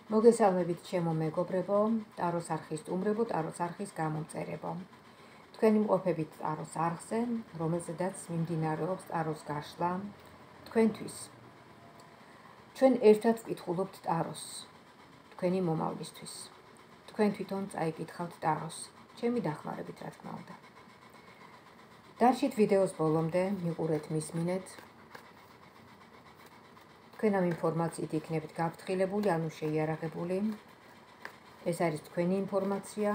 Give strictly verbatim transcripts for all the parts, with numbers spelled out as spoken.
მოგესალმებით ჩემო მეგობრებო, ტაროს არხის სტუმრებო, ტაროს არხის გამომწერებო. თქვენი მყოფებით ტაროს არხზე, რომელზედაც მიმდინარეობს ტაროს გაშლა თქვენთვის. ჩვენ ერთად ვკითხულობთ ტაროს, თქვენი მომავლისთვის. თქვენ თვითონ წაიკითხავთ ტაროს, ჩემი დახმარებით რა თქმა უნდა. დარჩით ვიდეოს ბოლომდე, მიყურეთ, მისმინეთ. თქვენ ამ ინფორმაციით იქნებით გაფრთხილებული, ანუ შეიარაღებული. ეს არის თქვენი ინფორმაცია.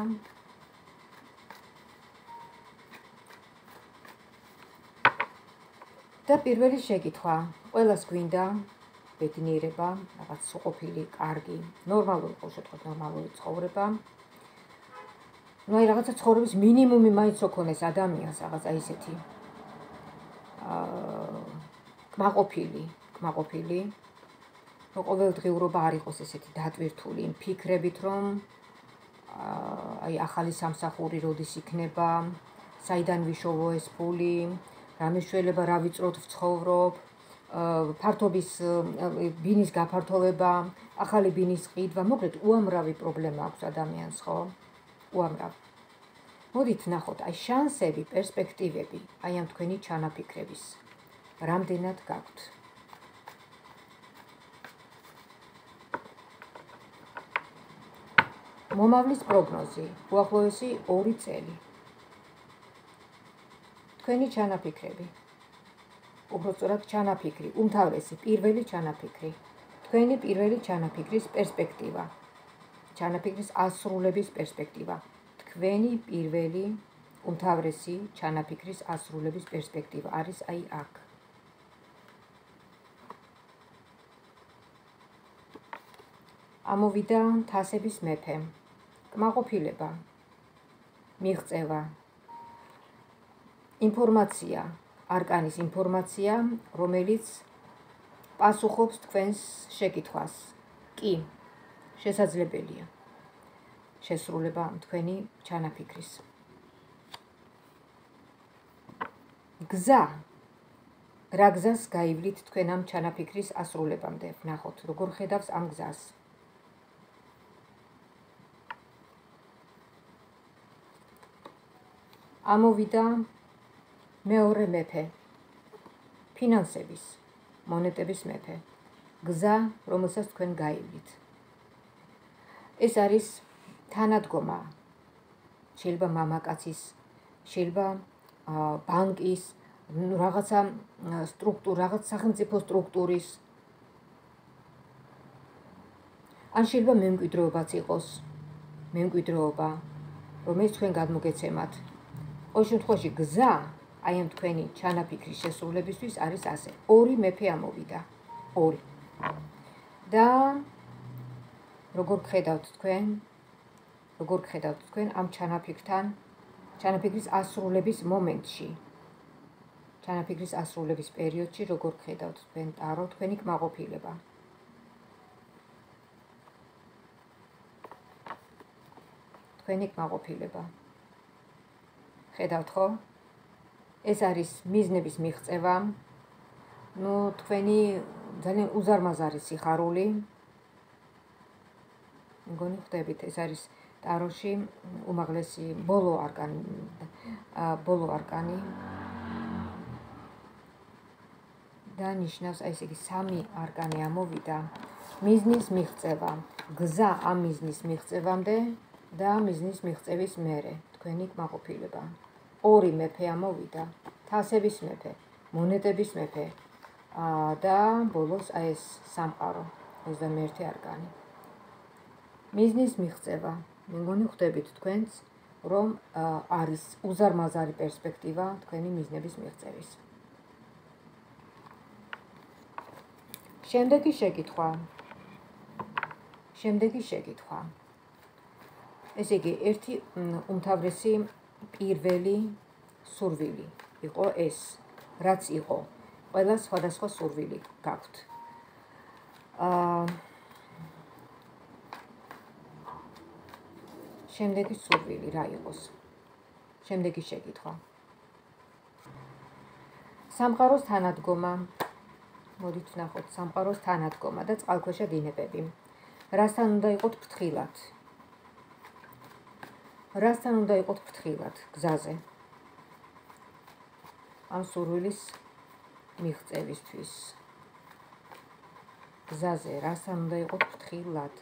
და პირველი შეკითხვა, ყველას გვინდა ბედნიერება, რაღაც სუყოფილი, კარგი, ნორმალური, ყოველ შემთხვევაში ნორმალური ცხოვრება. ну აი რაღაცა ცხოვრების მინიმუმი მაინც ოქონეს ადამიანს, რაღაცა ისეთი აა კმაყოფილი, კმაყოფილი. ну ყოველდღიურობა არ იყოს ესეთი დატვირთული იმ ფიქრებით, რომ აი ახალი სამსახური როდის იქნება, საიდან ვიშოვო ეს ფული, რა მეშველება, რა ვიწროთ ვცხოვრობ, ფართობის ბინის გაფართოვება, ახალი ბინის ყიდვა, მოკლედ უამრავი პრობლემა აქვს ადამიანს, ხო? უამრავი. მოდით ნახოთ, აი შანსები, პერსპექტივები, აი ამ თქვენი ჩანაფიქრების. რამდენად გაქვთ? მომავლის პროგნოზი, უახლოესი ორი წელი. თქვენი ჩანაფიქრები. უბრალოდ სწორად ჩანაფიქრი, უმთავრესი პირველი ჩანაფიქრი. თქვენი პირველი ჩანაფიქრის პერსპექტივა. ჩანაფიქრის ასრულების პერსპექტივა. თქვენი პირველი უმთავრესი ჩანაფიქრის ასრულების პერსპექტივა არის აი აქ. ამოვიდა თასების მეფე. კმაყოფილება, მიღწევა, ინფორმაცია, არკანის ინფორმაცია, რომელიც პასუხობს თქვენს შეკითხვას. კი, შესაძლებელია შესრულება თქვენი ჩანაფიქრის. გზა, რა გზას გაივლით თქვენ ამ ჩანაფიქრის ასრულებამდე? ვნახოთ, როგორ ხედავს ამ გზას. ამოვიდა მეორე მეფე, ფინანსების, მონეტების მეფე, გზა, რომელსაც თქვენ გაივლით. ეს არის თანადგომა, შეიძლება მამაკაცის, შეიძლება ბანკის, რაღაცა სტრუქტურა, რაღაც სახელმწიფო სტრუქტურის, ან შეიძლება მემკვიდრეობაც იყოს, მემკვიდრეობა, რომელიც თქვენ გადმოგეცემათ. ყოველ შემთხვევაში გზა აი ამ თქვენი ჩანაფიქრის შესრულებისთვის არის ასე. ორი მეფე ამოვიდა. ორი. და როგორ გხედავთ თქვენ? როგორ გხედავთ თქვენ ამ ჩანაფიქრთან, ჩანაფიქრის ასრულების მომენტში? ჩანაფიქრის ასრულების პერიოდში როგორ გხედავთ თქვენ ტარო, თქვენი კმაყოფილება? თქვენი კმაყოფილება. ხედავთ ხო? ეს არის მიზნების მიღწევა. ну თქვენი ძალიან უზარმაზარი სიხარული. მგონი ხვდებით, ეს არის ტაროში უმაღლესი ბოლო არკანი, ბოლო არკანი. და ნიშნავს, აი ესე იგი სამი არკანი ამოვიდა. მიზნის მიღწევა, გზა ამ მიზნის მიღწევამდე და მიზნის მიღწევის მერე, თქვენი კმაყოფილება. ორი მეფე ამოვიდა, თასების მეფე, მონეტების მეფე და ბოლოს აი ეს სამყარო, ოცდამეერთი არკანი. მიზნის მიღწევა, მე მგონი ხვდებით თქვენც, რომ არის უზარმაზარი პერსპექტივა თქვენი მიზნების მიღწევის. შემდეგი შეკითხვა. შემდეგი შეკითხვა. ესე იგი, ერთი უმთავრესი პირველი სურვილი იყო ეს, რაც იყო. ყველა სხვადასხვა სურვილი გაქვთ. აა შემდეგი სურვილი რა იყოს? შემდეგი შეკითხვა. სამყაროს თანადგომა. მოდით ვნახოთ სამყაროს თანადგომა და წყალქვეშა დინებები. რასთან უნდა იყოთ ფრთხილად? რასთან უნდა იყოთ ფრთხილად გზაზე? ამ სურვილის მიღწევისთვის. გზაზე რასთან უნდა იყოთ ფრთხილად?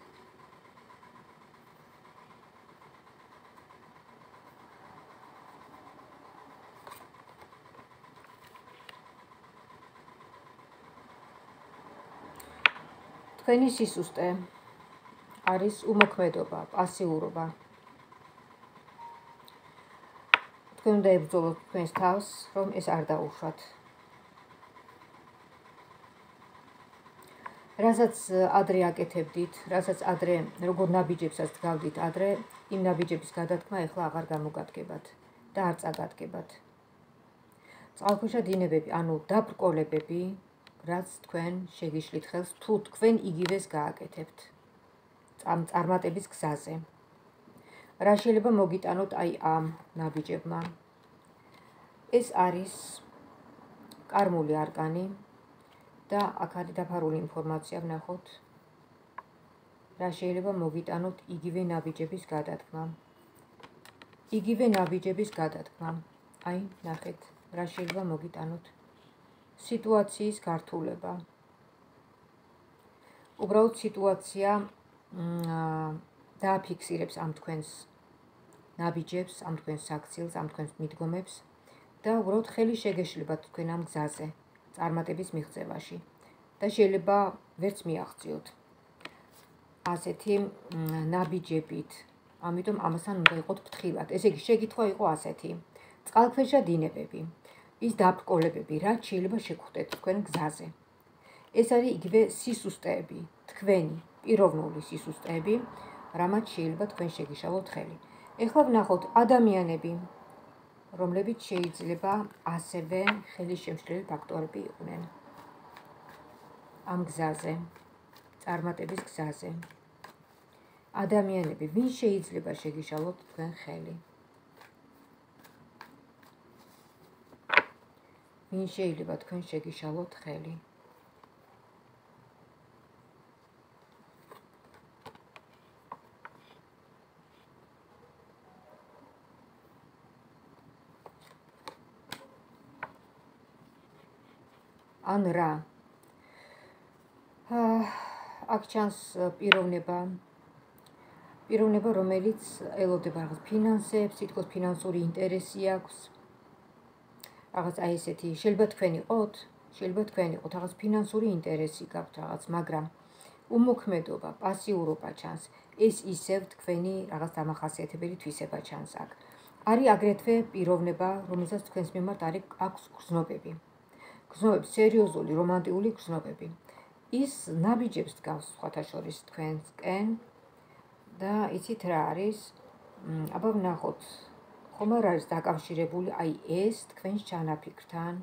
თქვენი სისუსტე არის უმოქმედობა, პასიურობა. თქვენ უნდა ებრძოლოთ თქვენს თავს, რომ ეს არ დაუშვათ. რასაც ადრე აკეთებდით, რასაც ადრე როგორ ნაბიჯებსაც დგავდით ადრე, იმ ნაბიჯების გადადგმა ეხლა აღარ გამოგადგებათ და არ წაგადგებათ. წყალქვეშა დინებები, ანუ დაბრკოლებები, რაც თქვენ შეგიშლით ხელს, თუ თქვენ იგივეს გააკეთებთ ამ წარმატების გზაზე. რა შეიძლება მოგიტანოთ აი ამ ნაბიჯებმა? ეს არის კარმული არკანი და აქ არის დაფარული ინფორმაცია, ვნახოთ. რა შეიძლება მოგიტანოთ იგივე ნაბიჯების გადადგმა. იგივე ნაბიჯების გადადგმა. აი, ნახეთ, რა შეიძლება მოგიტანოთ. სიტუაციის გართულება. უბრალოდ სიტუაცია დააფიქსირებს ამ თქვენს ნაბიჯებს, ამ თქვენს საქციელს, ამ თქვენს მიდგომებს და უბრალოდ ხელი შეგეშლებათ თქვენ ამ გზაზე, წარმატების მიღწევაში და შეიძლება ვერც მიაღწიოთ ასეთი ნაბიჯებით. ამიტომ ამასთან უნდა იყოთ ფრთხილად. ესე იგი, შეკითხვა იყო ასეთი: წყალქვეშა დინებები, ის დაბრკოლებები, რაც შეიძლება შეგხვდეთ თქვენ გზაზე. ეს არის იგივე სისუსტეები, თქვენი პიროვნული სისუსტეები, რამაც შეიძლება თქვენ შეგიშალოთ ხელი. ეხლა ვნახოთ ადამიანები, რომლებიც შეიძლება ასევე ხელისშემშლელი ფაქტორები იყვნენ ამ გზაზე, წარმატების გზაზე. ადამიანები, ვინ შეიძლება შეგიშალოთ თქვენ ხელი? ვინ შეიძლება თქვენ შეგიშალოთ ხელი? ან რა? აქ ჩანს პიროვნება, პიროვნება, რომელიც ელოდება რაღაც ფინანსებს, თითქოს ფინანსური ინტერესი აქვს. რაღაც აი ესეთი, შეიძლება თქვენ იყოთ, შეიძლება თქვენ იყოთ, რაღაც ფინანსური ინტერესი გაქვთ რაღაც, მაგრამ უმოქმედობა, პასიურობა ჩანს. ეს ისევ თქვენი რაღაც დამახასიათებელი თვისება ჩანს აქ. არის აგრეთვე პიროვნება, რომელსაც თქვენს მიმართ არის აქვს გრძნობები. გრძნობები, სერიოზული, რომანტიკული გრძნობები. ის ნაბიჯებს დგავს სხვათა შორის თქვენსკენ და იცით რა არის? აბა ვნახოთ. ხომ არ არის დაკავშირებული აი ეს თქვენს ჩანაფიქრთან?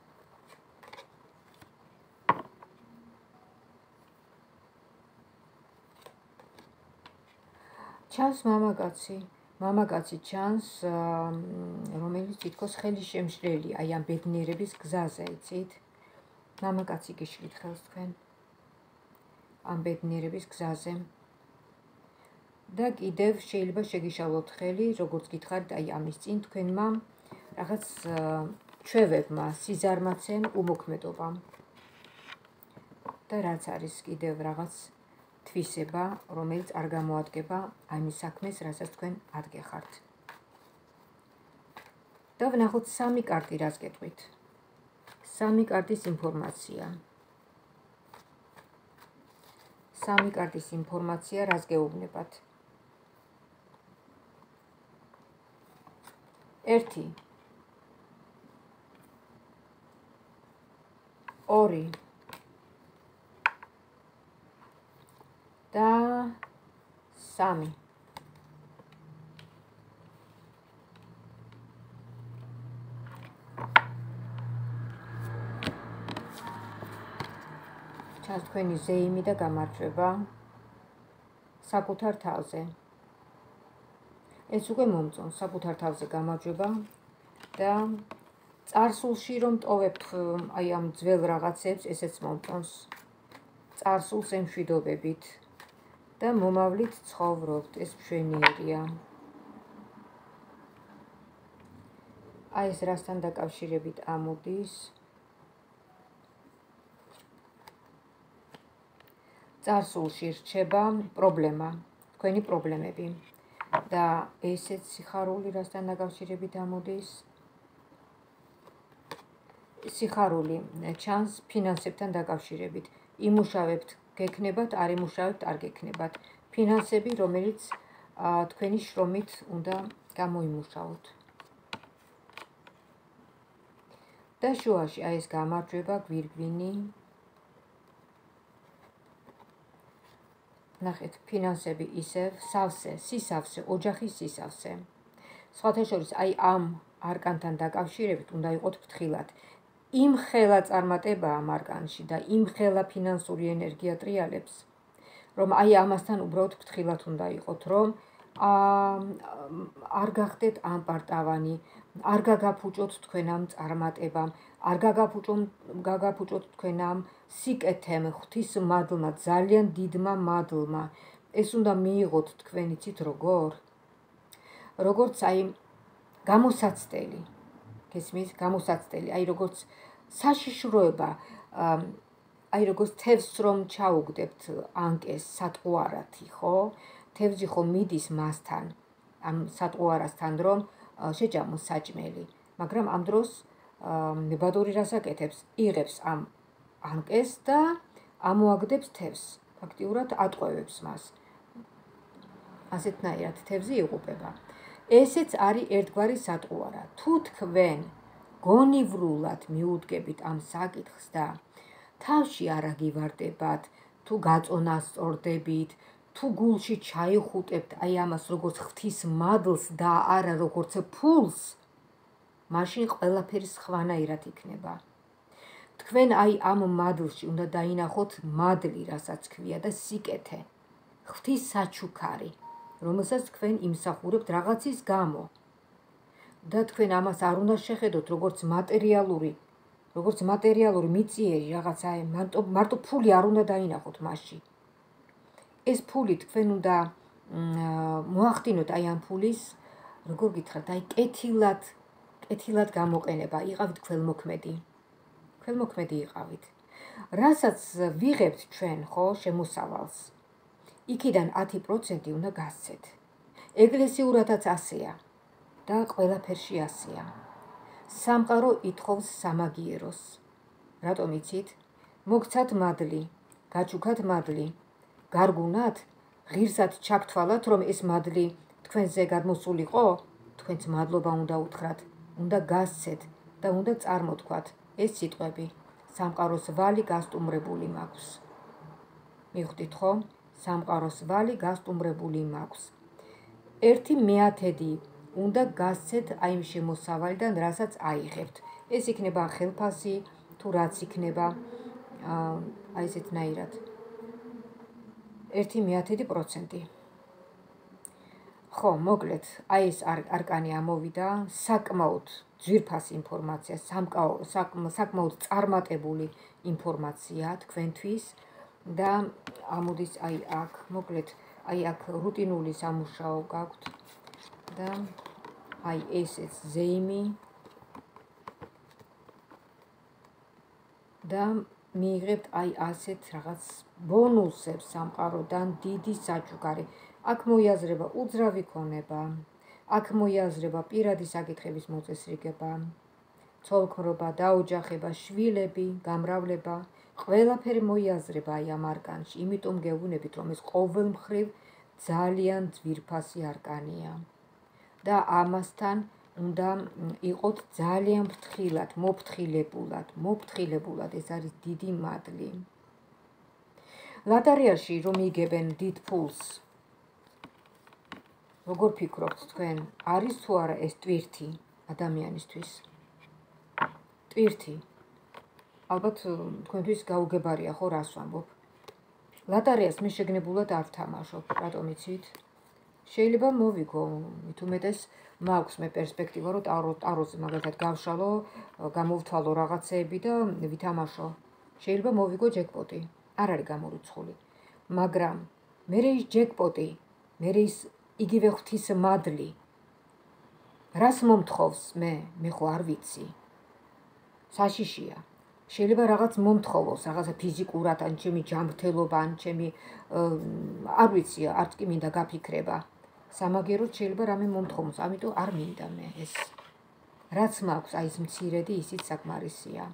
ჩანს მამაკაცი, მამაკაცი ჩანს, რომელიც თითქოს ხელისშემშლელი აი ამ ბედნიერების გზაზე, იცით? მამაკაცი გიშლით ხელს თქვენ ამ ბედნიერების გზაზე. და კიდევ შეიძლება შეგიშალოთ ხელი, როგორც გითხარით, აი ამის წინ თქვენმა რაღაც ჩვევებმა, სიზარმაცემ, უმოქმედობამ. და რაც არის კიდევ რაღაც თვისება, რომელიც არ გამოადგება ამის საქმეს, რასაც თქვენ ადგეხართ. და ვნახოთ სამი კარტი, რას გეტყვით. სამი კარტის ინფორმაცია. სამი კარტის ინფორმაცია, რას გეუბნებათ. ერთი, ორი და სამი. ჩანს თქვენი ზეიმი და გამარჯვება საკუთარ თავზე. ეს უკვე მომწონს, საკუთარ თავზე გამარჯვება და წარსულში რომ ტოვებთ აი ამ ძველ რაღაცებს, ესეც მომწონს. წარსულს ემშვიდობებით და მომავლით ცხოვრობთ, ეს მშვენიერია. აი ეს რასთან დაკავშირებით ამოდის? წარსულში რჩება პრობლემა, თქვენი პრობლემები. და ესეც სიხარული რასთან დაკავშირებით ამოდის? სიხარული ჩანს ფინანსებთან დაკავშირებით. იმუშავებთ, გექნებათ, არ იმუშავებთ, არ გექნებათ. ფინანსები, რომელიც თქვენი შრომით უნდა გამოიმუშაოთ. და შუაში აი ეს გამარჯვება, გვირგვინი. ნახეთ, ფინანსები ისევ სავსე, სისავსე, ოჯახის სისავსე. სხვათა შორის აი ამ არკანთან დაკავშირებით უნდა იყოთ ფრთხილად. იმ ხელა წარმატება ამ არკანში და იმ ხელა ფინანსური ენერგია ტრიალებს, რომ აი ამასთან უბრალოდ ფრთხილად უნდა იყოთ, რომ არ გახდეთ ამპარტავანი, არ გაგაფუჭოთ თქვენ ამ წარმატებამ, არ გაგაფუჭოთ თქვენ ამ სიკეთემ, ღვთისმადლმა, ძალიან დიდმა მადლმა. ეს უნდა მიიღოთ თქვენ იცით როგორ? როგორც აი გამოსაცდელი. გესმის? გამოსაცდელი, აი როგორც საშიშროება, აი როგორც თევზს რომ ჩაუგდებთ ანკეს სატყუარათი, ხო? თევზი ხო მიდის მასთან, ამ სატყუარასთან, რომ შეჭამოს საჭმელი, მაგრამ ამ დროს ნებადური რას აკეთებს? იღებს ამ ანკეს და ამოაგდებს თევზს, ფაქტიურად ატყვევებს მას. ასეთნაირად თევზი იღუპება. ესეც არის ერთგვარი სატყუარა. თუ თქვენ გონივრულად მიუდგებით ამ საკითხს და თავში არ აგივარდებათ, თუ გაწონას სწორდებით, თუ გულში ჩაიხუტებთ აი ამას როგორც ღვთისმადლს და არა როგორც ფულს, მაშინ ყველაფერი სხვანაირად იქნება. თქვენ აი ამ მადლში უნდა დაინახოთ მადლი, რასაც ქვია და სიკეთე, ღვთის საჩუქარი, რომელსაც თქვენ იმსახურებთ რაღაცის გამო. და თქვენ ამას არ უნდა შეხედოთ როგორც მატერიალური, როგორც მატერიალური მიწიერი რაღაცა, მარტო ფული არ უნდა დაინახოთ მასში. ეს ფული თქვენ უნდა მოახდინოთ აი ამ ფულის, როგორ გითხრათ, აი კეთილად, კეთილად გამოყენება, იყავით ქველმოქმედი. ქველმოქმედი იყავით. რასაც ვიღებთ ჩვენ, ხო, შემოსავალს, იქიდან ათი პროცენტი უნდა გასცეთ. ეკლესიურადაც ასეა და ყველაფერში ასეა. სამყარო ითხოვს სამაგიეროს. რატომ იცით? მოგცათ მადლი, გაჩუქათ მადლი, გარგუნათ, ღირსად ჩაგთვალათ, რომ ეს მადლი თქვენზე გადმოსულიყო, თქვენც მადლობა უნდა უთხრათ, უნდა გასცეთ და უნდა წარმოთქვათ ეს სიტყვები. სამყაროს ვალი გასტუმრებული მაქვს. მიხვდით ხო? სამყაროს ვალი გასტუმრებული მაქვს. ერთი მეათედი უნდა გასცეთ აი იმ შემოსავალიდან, რასაც აიღებთ. ეს იქნება ხელფასი, თუ რაც იქნება, აი ესეთნაირად. ერთი მეათედი პროცენტი. ხო, მოკლედ, აი ეს არკანი ამოვიდა, საკმაოდ ძვირფას ინფორმაცია, საკმაოდ წარმატებული ინფორმაცია თქვენთვის და ამოდის აი აქ, მოკლედ, აი აქ რუტინული სამუშაო გაქვთ და აი ესეც ზეიმი და მიიღებთ აი ასეთ რაღაც ბონუსებს სამყაროდან დიდი საჩუქარი. აქ მოიაზრება უძრავი ქონება, აქ მოიაზრება პირადი საკითხების მოწესრიგება, ცოლქმრობა, დაოჯახება, შვილები, გამრავლება, ყველაფერი მოიაზრება აი ამ არკანში, იმიტომ გეუბნებით, რომ ეს ყოველმხრივ ძალიან ძვირფასი არკანია. და ამასთან უნდა იყოთ ძალიან ფრთხილად, მოფრთხილებულად, მოფრთხილებულად, ეს არის დიდი მადლი. ლატარიაში რომ იგებენ დიდ ფულს, როგორ ფიქრობთ თქვენ, არის თუ არა ეს ტვირთი ადამიანისთვის? ტვირთი. ალბათ თქვენთვის გაუგებარია ხო რას ვამბობ? ლატარიას მე შეგნებულად არ ვთამაშობ, რატომ იცით? შეიძლება მოვიგო, მით უმეტეს მაქვს მე პერსპექტივა, რომ ტაროზე მაგალითად გავშალო, გამოვთვალო რაღაცეები და ვითამაშო. შეიძლება მოვიგო ჯეკპოტი, არ არის გამორიცხული, მაგრამ მერე ის ჯეკპოტი, მერე ის იგივე ღვთის მადლი. რას მომთხოვს მე? მე ხო არ ვიცი. საშიშია. შეიძლება რაღაც მომთხოვოს, რაღაცა ფიზიკურად, ან ჩემი ჯანმრთელობა, ან ჩემი არ ვიცი, არც კი მინდა გაფიქრება. სამაგეროდ შეიძლება რამე მომთხოვოს, ამიტომ არ მინდა მე ეს. რაც მაქვს, აი ეს მცირედი, ისიც საკმარისია.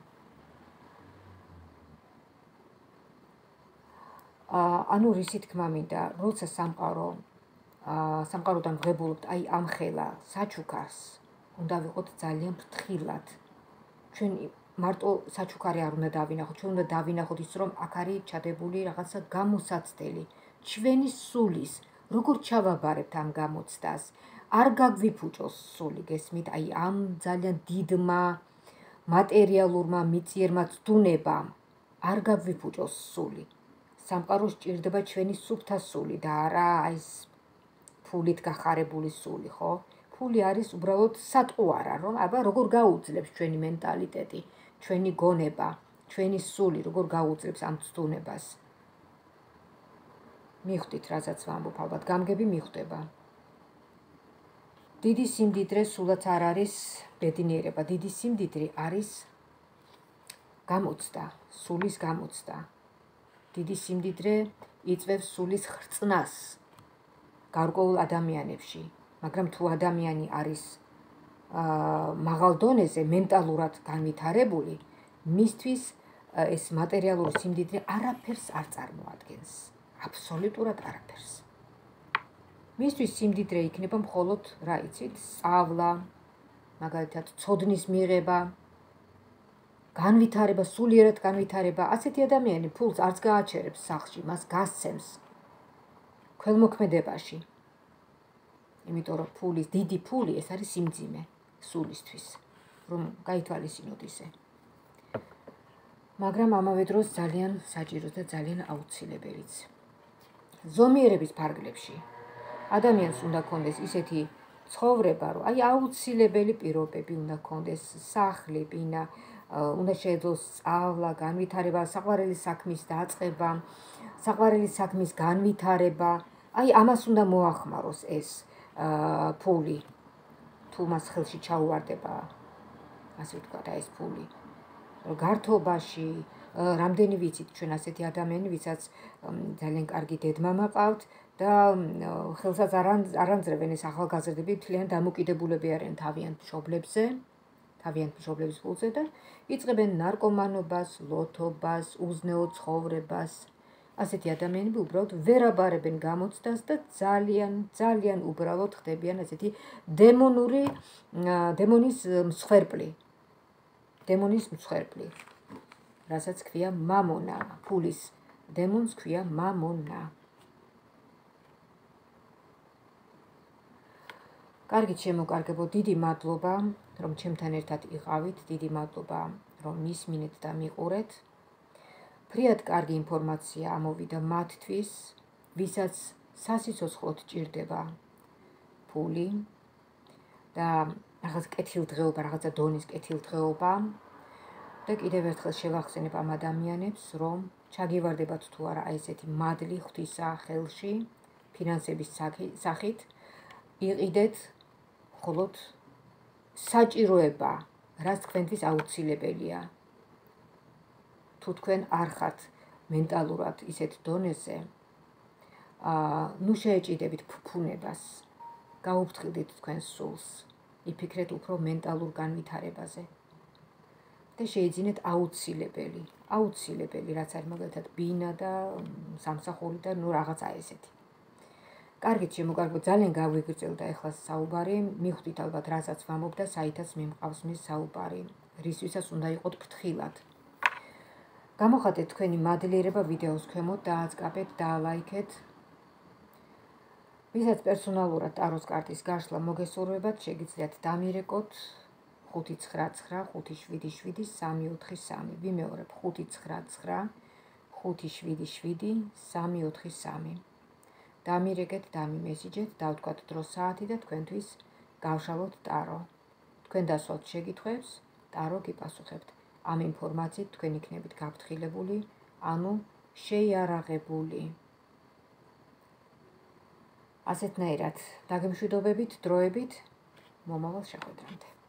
ანუ რისი თქმა მინდა, როცა სამყარო სამყაროდან ვღებულობთ აი ამ ხელა საჩუქარს, უნდა ვიყოთ ძალიან ფრთხილად. ჩვენ მარტო საჩუქარი არ უნდა დავინახოთ, ჩვენ უნდა დავინახოთ ის, რომ აქ არის ჩადებული რაღაცა გამოსაცდელი, ჩვენი სულის, როგორ ჩავაბარებთ ამ გამოცდას, არ გაგვიფუჭოს სული, გესმით, აი ამ ძალიან დიდმა მატერიალურმა მიწიერმა ცდუნებამ არ გაგვიფუჭოს სული. სამყაროს ჭირდება ჩვენი სუფთა სული და არა აი ეს ფულით გახარებული სული, ხო? ფული არის უბრალოდ სატყუარა, რომ აბა როგორ გაუძლებს ჩვენი მენტალიტეტი, ჩვენი გონება, ჩვენი სული, როგორ გაუძლებს ამ ცდუნებას. მიხვდით, რასაც ვამბობ, ალბათ გამგები მიხვდება. დიდი სიმდიდრე სულაც არ არის ბედნიერება, დიდი სიმდიდრე არის გამოცდა, სულის გამოცდა. დიდი სიმდიდრე იწვევს სულის ხრწნას გარკვეულ ადამიანებში, მაგრამ თუ ადამიანი არის მაღალ დონეზე, მენტალურად განვითარებული, მისთვის ეს მატერიალური სიმდიდრე არაფერს არ წარმოადგენს, აბსოლუტურად არაფერს. მისთვის სიმდიდრე იქნება მხოლოდ, რა იცით, სწავლა, მაგალითად, ცოდნის მიღება, განვითარება, სულიერად განვითარება. ასეთი ადამიანი ფულს არც გააჩერებს სახლში, მას გასცემს ქველმოქმედებაში. იმიტომ რომ ფულის, დიდი ფული ეს არის სიმძიმე სულისთვის, რომ გაითვალისწინოთ ისე. მაგრამ ამავე დროს ძალიან საჭირო და ძალიან აუცილებელიც. ზომიერების ფარგლებში ადამიანს უნდა ქონდეს ისეთი ცხოვრება, რომ აი აუცილებელი პირობები უნდა ქონდეს, სახლი, ბინა, უნდა შეეძლოს სწავლა, განვითარება, საყვარელი საქმის დაწყება, საყვარელი საქმის განვითარება. აი ამას უნდა მოახმაროს ეს ფული, თუ მას ხელში ჩაუვარდება, ასე ვთქვათ, ეს ფული. გართობაში, რამდენი ვიცით ჩვენ ასეთი ადამიანი, ვისაც ძალიან კარგი დედმამა ყავთ და ხელსაც არ ანძრევენ ეს ახალგაზრდები, მთლიან დამოკიდებულები არიან თავიანთ მშობლებზე, თავიანთ მშობლების ფულზე და იწყებენ ნარკომანობას, ლოთობას, უზნეო ცხოვრებას. ასეთი ადამიანები უბრალოდ ვერ აბარებენ გამოცდას და ძალიან, ძალიან უბრალოდ ხდებიან ასეთი დემონური, დემონის მსხვერპლი. დემონის მსხვერპლი. რასაც ქვია მამონა, ფულის დემონს ქვია მამონა. კარგით შემოკარგებო, დიდი მადლობა, რომ ჩემთან ერთად იყავით, დიდი მადლობა, რომ მისმინეთ და მიყურეთ. ფრიად კარგი ინფორმაცია ამოვიდა მათთვის, ვისაც სასიცოცხლოდ ჭირდება ფული და რაღაც კეთილდღეობა, რაღაცა დონის კეთილდღეობა და კიდევ ერთხელ შევახსენებ ამ ადამიანებს, რომ ჩაგივარდებათ თუ არა აი ესეთი მადლი ღვთისა ხელში, ფინანსების სახით, იყიდეთ მხოლოდ საჭიროება, რაც თქვენთვის აუცილებელია. თუ თქვენ არ ხართ მენტალურად ისეთ დონეზე, ნუ შეეჭიდებით ფუფუნებას, გაუფრთხილდით თქვენ სულს, იფიქრეთ უფრო მენტალურ განვითარებაზე და შეიძინეთ აუცილებელი, აუცილებელი, რაც არის მაგალითად ბინა და სამსახური და ნუ რაღაცა ესეთი. კარგით შემოკარგებო, ძალიან გავიგრძელდა ეხლა საუბარი, მიხვდით ალბათ რასაც ვამბობ და საითაც მიმყავს მის საუბარი, რისვისაც უნდა იყოთ ფრთხილად. გამოხატეთ თქვენი მადლიერება ვიდეოს ქვემოთ, დააწყაბეთ, დაალაიქეთ. ვისაც პერსონალურად ტაროს კარტის გაშლა მოგესურვებათ, შეგიძლიათ დამირეკოთ ხუთი ცხრა ცხრა ხუთი შვიდი შვიდი სამი ოთხი სამი. ვიმეორებ ხუთი ცხრა ცხრა ხუთი შვიდი შვიდი სამი ოთხი სამი. დამირეკეთ, დამიმესიჯეთ, დავთქვათ დრო საათი და თქვენთვის გავშალოთ ტარო. თქვენ დასვათ შეკითხვებს, ტარო გიპასუხებთ. ამ ინფორმაციით თქვენ იქნებით გაფრთხილებული, ანუ შეიარაღებული. ასეთნაირად დაგემშვიდობებით, დროებით, მომავალ შეხვედრამდე.